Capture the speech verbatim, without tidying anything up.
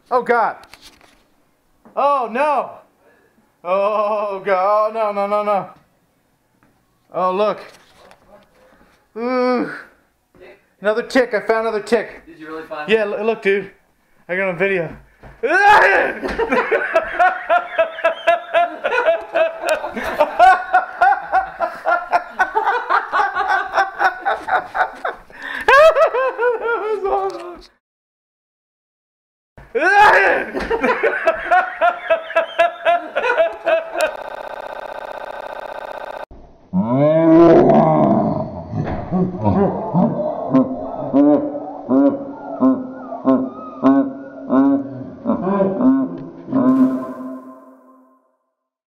Oh God. Oh no. Oh God. Oh, no, no, no, no. Oh look. Ooh. Another tick. I found another tick. Did you really find Yeah, look, look dude. I got it on video. Oh.